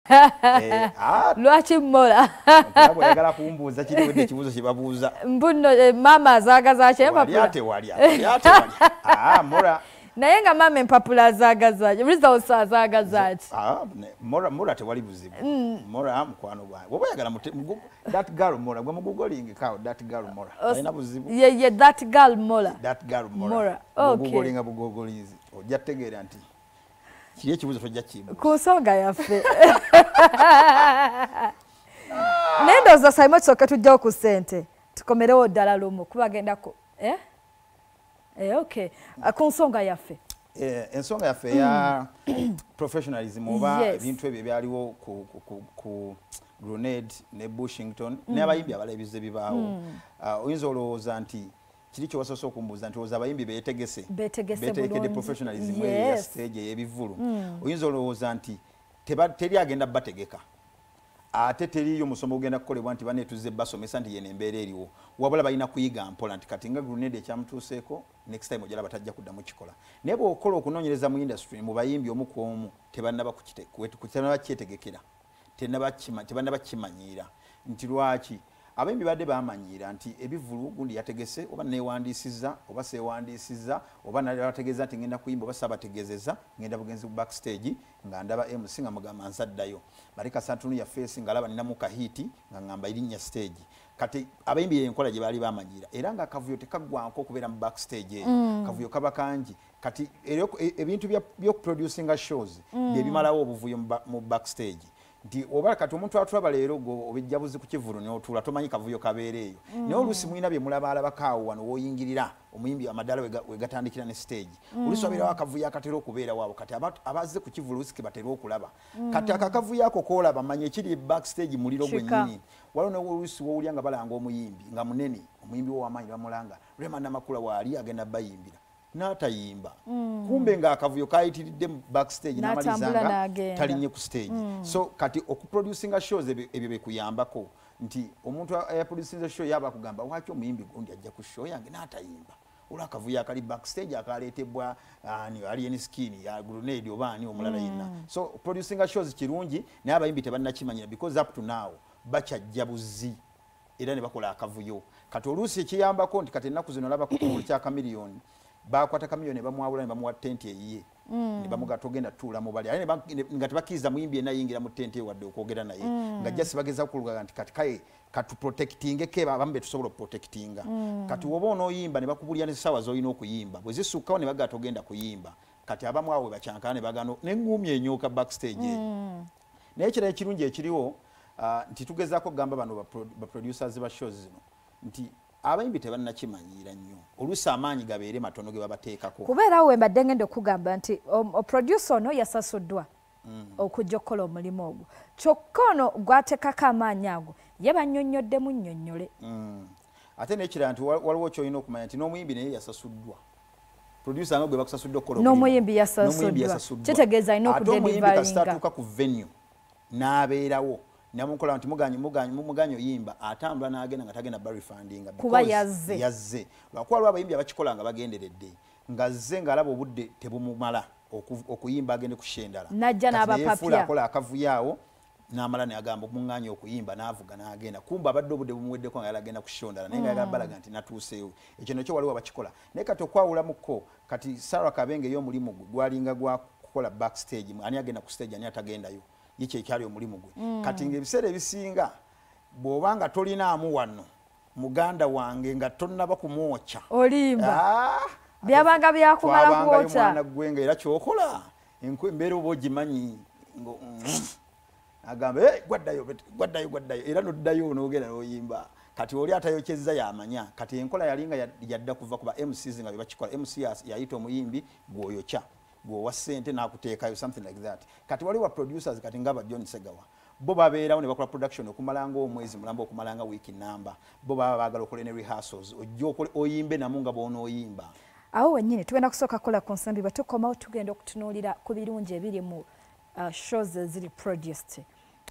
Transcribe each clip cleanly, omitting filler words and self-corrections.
Lwaki mola? Ntabwo yagala kumbuuza kiri wedde kibuuzo kibabuuza. Mbuno mama azaagaza ki empapula? Wali. Mola. Naye nga mama empapula azaagaza ki? Results azaagaza ki? Mola tewali buzibu. Mola mukwano gwange. Woba yagala that girl Mola gwe mugogolingi kawo that girl Mola. Alina buzibu. Ye that girl Mola. That girl Mola. Mugogolinga bugogolinzi. Ojja tegeera nti kiri ekibuuzo tojja kimbuuza. Ku nsonga yaffe. Nendoza sayimo kisoke tujjawo ku ssente. Tukomerewo ddala lumu kuba gendako. Okay. Ku nsonga yaffe. Ensonga yaffe ya professionalism oba ebintu ebyo byaliwo ku Grenade ne Bushington n'abayimbi abalabize bibaawo. Oyinza olowooza nti kiri kyowasoose okumbuuza nti oza abayimbi beetegese professionalism ya stage ey'ebivulu. Oyinza olowooza nti teri agenda bategeka. Ate teriyo musomo ogenda kukolebwa nti baneetuze basomesa nti yene embeera eriwo. Wabula balina kuyiga mpola nti kati nga Grenade ekyamutuuseeko next time ojala batajja kuddamu kikola. Naye bw'okola okunoonyereza mu industry mu bayimbi omu ku omu tebannaba kyetegekera. Tebannaba kimanyiira. Nti lwaki? Abayimbi badde bamanyiira nti ebivulu gundi yategese oba neewandiisizza oba seewandiisizza oba nabategeeza nti ngenda kuyimba oba saabategeezezza ngenda bugenzi bu backstage nga ndaba MC nga mugamba nzaddayo. Bali kasantunu ya face nga alaba ninamu kahiti nga ngamba erinnya stage. Kati abayimbi enkola gye baali bamanyiira era nga akavuyo tekaggwanko okubeera mu backstage kavuyo kaba kangi. Kati ebintu by'okuproducinga shows bye bimalawo obuvuyo mu backstage. Nti oba kati omuntu atulaba leero go obijja buzi ku kivulu n'otuula tomanyi kavuyo kabeereeyo. Naye oluusi mulina bye mulaba kaawo wano w'oyingirira omuyimbi amadala we gatandikira ne stage. Oluusi wabeerawo akavuyo akatera okubeera waabo kati abazze ku kivulu oluusi ke batera okulaba. Kati akakavuyo ako koolaba manya ekiri backstage muliro gwennyini. Waliwo n'oluusi w'owulya nga balanga omuyimbi nga munene omuyimbi w'amaanyi bamulanga Rema Namakula waali agenda bayimbira. N'atayimba. Kumbe nga akavuyo kayitiridde backstage n'amalizanga talinye ku stage. So kati okuproducinga shows ebyo bekuyambako nti omuntu ayaproducinga show yaba kugamba waki omuyimbi gundi ajja ku show yange n'atayimba. Olwo akavuyo akali backstage akaleetebwa alien skin ya Grenade oba ani omulala yenna. So producinga shows kirungi naye abayimbi tebannakimanyira because up to now bakyajja buzi era ne bakola akavuyo. Kati oluusi ekiyambako nti kati ennaku zino olaba ku kya kamiliyoni bakwata kamiliyoni bamwawula ne bamuwa tenti eyiye ne bamuga togenda tuula mu bali nga tebakkiriza muyimbi yenna yingira mu tenti wadde okwogera naye nga jasi bageza okuluga nti kati kaye katu protecting keba bambe tusobola protectinga kati woba onooyimba ne bakubulya ne ssaawa z'olina okuyimba bwe zisukkawo ne baga togenda kuyimba kati abamu awo bacyankana ne bagano n'engumi enyooka backstage naye ekirala ekirungi ekiriwo nti tugezaako kugamba bano ba producers ba shows zino nti abayimbi tebannakimanyiira nnyo oluusi amaanyi gabeere matono ge babateekako kubeerawo we mbadde ngenda okugamba nti oproducer ono yasasuddwa okujja okukola omulimu ogwo kyokka ono gwateekako amaanyi ago ye bannyonnyoddemu nnyonnyole ate n'ekirala nti waliwo kyolina okumanya nti n'omuyimbi naye yasasuddwa producer nga gwe bakusasuddwa okukola n'omuyimbi yasasuddwa kitegeeza alina okudelivaringa omuyimbi kasita atuuka ku venue n'abeerawo namukola nti muganye oyimba atambula n'agenda nga tagenda barifandinga kuba yazze lwakuba abayimbi abakikola nga bagenderedde ngazze ng'alaba obudde tebumumala okuyimba agende kushendala najja n'abapapya akola akavuyaawo n'amala n'agamba omunganye okuyimba n'avuga n'agenda kumba abadde obudde bumuweddeko nga yali agenda kushondala naye nga yagala balaga nti natuuseewo ekyo nakyo waliwo abakikola naye kati okwawulamukko kati Sarah Kabenge y'omulimu gwe gwalinga gwa kukola backstage ani agenda ku stage ani atagendayo yiche ekyali omulimu gwe kati ng'ebiseera ebisinga bw'obanga tolinaamu wano muganda wange nga tonnaba kumwoca olimba byabanga byakumala kwokya mwana gwenga era kyokola embeera oba ogimanyi agamba gwaddayo era noddayo n'ogenda n'oyimba kati oli atayokyezza yamanya kati enkola yalinga yadda kuva kuba MCs nga bebakikola MC yayita omuyimbi gw'oyokya gwowa ssente n'akuteekayo something like that kati waliwo producers kati ngaba John Segawa bo babeerawo ne bakola production okumalanga omwezi mulamba okumalanga wiiki namba bo baba baagala okola ne rehearsals ojja oyimbe namu nga bw'onooyimba awo wennyini tugenda kusooka kola ku nsambi bwe tukomawo tugenda okutunuulira ku birungi ebiri mu shows ziri produced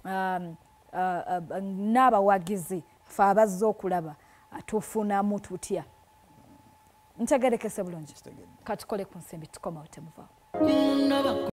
n'abawagizi fe abazze okulaba tufunamu tutya ntegerekese bulungi katukole ku nsambi tukomawo temuvaawo